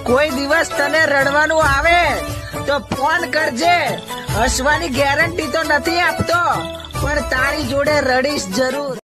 કોઈ દિવસ તને રડવાનું આવે તો ફોન કરજે. હસવાની ગેરંટી તો નથી આપતો, પણ તારી જોડે રડીશ જરૂર.